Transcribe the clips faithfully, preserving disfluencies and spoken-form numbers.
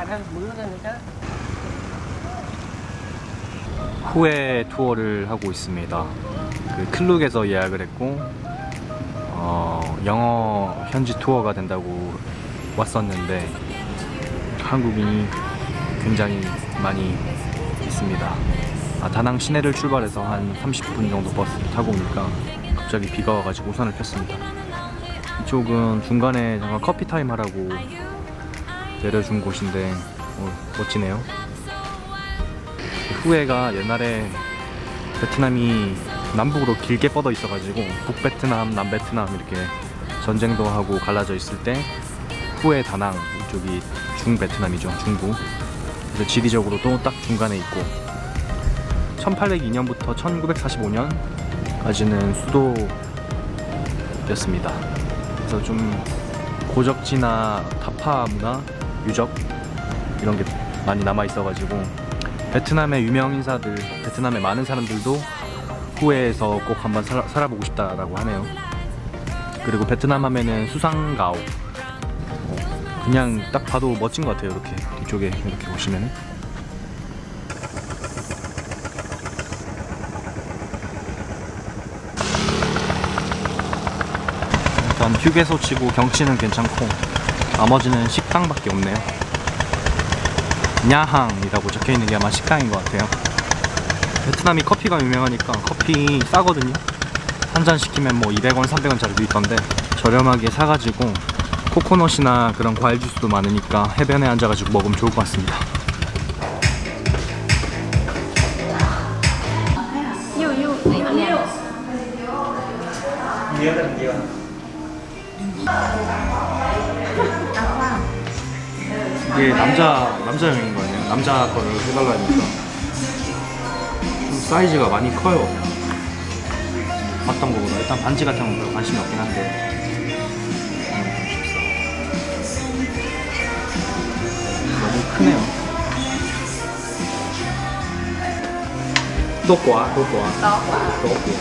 후에 투어를 하고 있습니다. 그 클룩에서 예약을 했고 어, 영어 현지 투어가 된다고 왔었는데 한국인이 굉장히 많이 있습니다. 아, 다낭 시내를 출발해서 한 삼십 분 정도 버스를 타고 오니까 갑자기 비가 와가지고 우산을 폈습니다. 이쪽은 중간에 잠깐 커피 타임 하라고 내려준 곳인데 어, 멋지네요. 후에가 옛날에 베트남이 남북으로 길게 뻗어 있어가지고 북베트남, 남베트남 이렇게 전쟁도 하고 갈라져 있을 때 후에 다낭 이쪽이 중베트남이죠, 중부. 그래서 지리적으로도 딱 중간에 있고 천팔백이 년부터 천구백사십오 년까지는 수도였습니다. 그래서 좀 고적지나 타파 문화, 유적 이런 게 많이 남아 있어가지고 베트남의 유명 인사들, 베트남의 많은 사람들도 후에에서 꼭 한번 살아, 살아보고 싶다라고 하네요. 그리고 베트남 하면은 수상가오, 어, 그냥 딱 봐도 멋진 것 같아요. 이렇게 뒤쪽에 이렇게 보시면은 일단 휴게소 치고 경치는 괜찮고 나머지는 식당밖에 없네요. 냐항이라고 적혀있는 게 아마 식당인 것 같아요. 베트남이 커피가 유명하니까 커피 싸거든요. 한 잔 시키면 뭐 이백 원, 삼백 원짜리도 있던데 저렴하게 사가지고 코코넛이나 그런 과일 주스도 많으니까 해변에 앉아가지고 먹으면 좋을 것 같습니다. 이게 남자, 남자용인 거 아니에요? 남자 거를 해달라 하니까 좀 사이즈가 많이 커요. 봤던 거보다. 일단 반지 같은 건 별로 관심이 없긴 한데 너무 크네요. 또꼬아, 또꼬아, 또꼬아.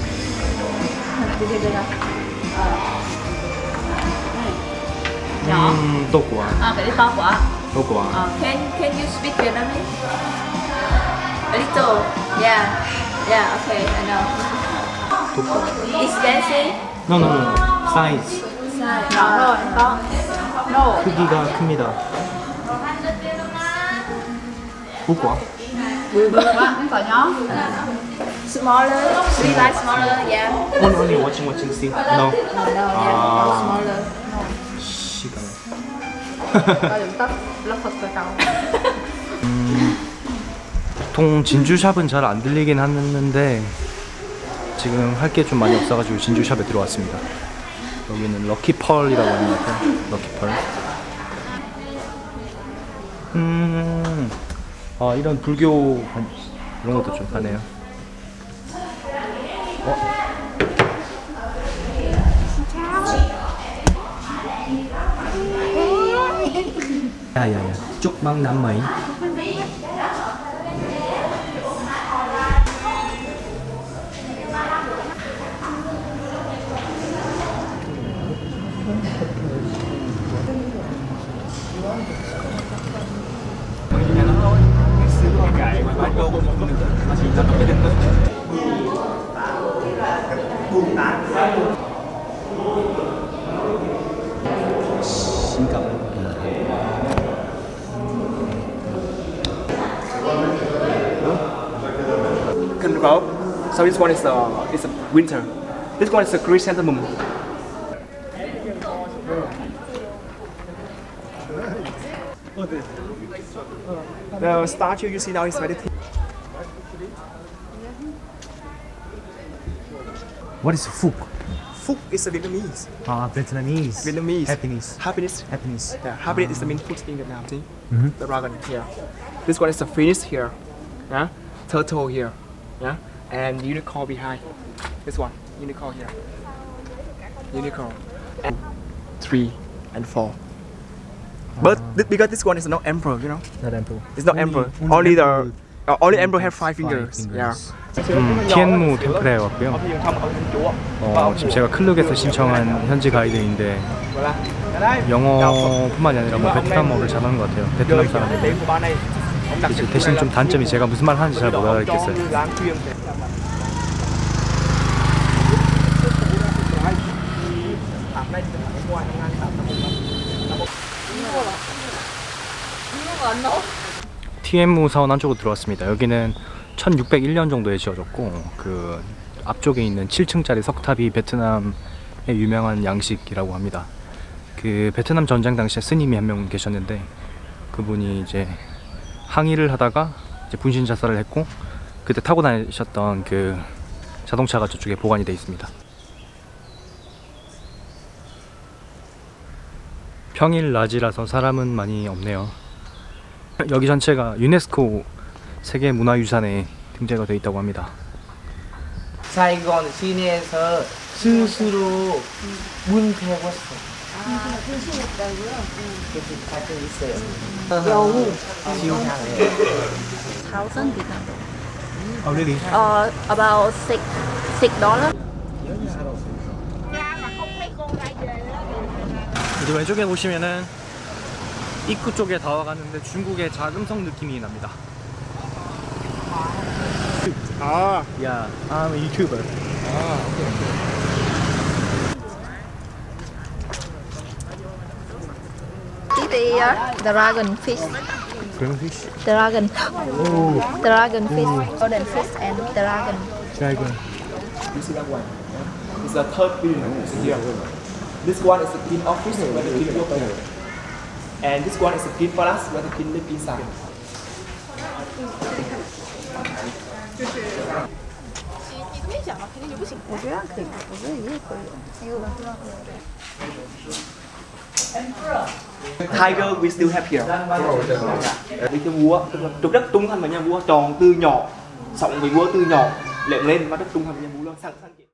음, 또꼬아. À, cái đấy to quá. To quá. Uh, can can you speak Vietnamese? A little. Yeah. Yeah. Okay. I know. To quá. Expensive. No, no, no. Size. Size. Nhỏ thôi. To. No. 크기가 큽니다. To quá. Bự bự quá. Không phải nhỏ. Smaller. We like smaller. Yeah. Only, only watching, watching, see. No. No. No. Yeah. Ah. Smaller. No. 시간. 음, 보통 진주샵은 잘 안 들리긴 했는데 지금 할 게 좀 많이 없어가지고 진주샵에 들어왔습니다. 여기는 럭키펄이라고 하는 것 같아요. 럭키펄. 음, 아 이런 불교 이런 것도 좀 하네요. 어? 야야야, 쪽방 남마이. So this one is uh, it's a winter. This one is a chrysanthemum. The statue you see now is very thin. What is Phuc? Phuc is a Vietnamese. Ah, Vietnamese. Vietnamese. Happiness. Happiness. Happiness. Yeah, happiness ah. is the main food in Vietnam. See, mm-hmm. The dragon here. This one is the phoenix here. Yeah, turtle here. Yeah, and unicorn behind. This one, unicorn here. Unicorn. And three and four. But th because this one is not emperor, you know. Not emperor. It's not only, emperor. Only, only emperor the Uh, only emperor have five fingers. Yeah. 음, 티엔무 템플에 왔고요. 어, 지금 제가 클룩에서 신청한 현지 가이드인데 영어뿐만이 아니라 뭐 베트남어를 잘하는 것 같아요. 베트남 사람인데 이제 대신 좀 단점이 제가 무슨 말 하는지 잘 못 알아듣겠어요. 티엔무 사원 안쪽으로 들어왔습니다. 여기는 천육백일 년 정도에 지어졌고 그 앞쪽에 있는 칠 층짜리 석탑이 베트남의 유명한 양식이라고 합니다. 그 베트남 전쟁 당시에 스님이 한 명 계셨는데 그분이 이제 항의를 하다가 이제 분신 자살을 했고 그때 타고 다니셨던 그 자동차가 저쪽에 보관이 되어 있습니다. 평일 낮이라서 사람은 많이 없네요. 여기 전체가 유네스코 세계문화유산에 등재가 되어 있다고 합니다. 사이건 시내에서 스스로 문 태웠어. 아, 분신했다고요? 그렇게 가져 있어요. 영웅. 지우상에. Thousand Vietnam. Oh really? Uh, about six six dollar. 이제 왼쪽에 보시면은 입구 쪽에 다 와가는데 중국의 자금성 느낌이 납니다. Ah. Yeah, I'm a YouTuber. Ah. Okay. The uh, dragon fish. Dragonfish? Dragon. Oh, Dragon fish. Golden fish and dragon. dragon. You see that one? Yeah? It's the third building here. This one is the king office where the king works there. And this one is the king palace where the king lives inside. Tiger we still have here. Đi theo vua, trục đất tung thành vào nhà vua, tròn tư nhỏ, sọng với vua tư nhỏ, lẹm lên bắt đất tung thành nhà vua luôn.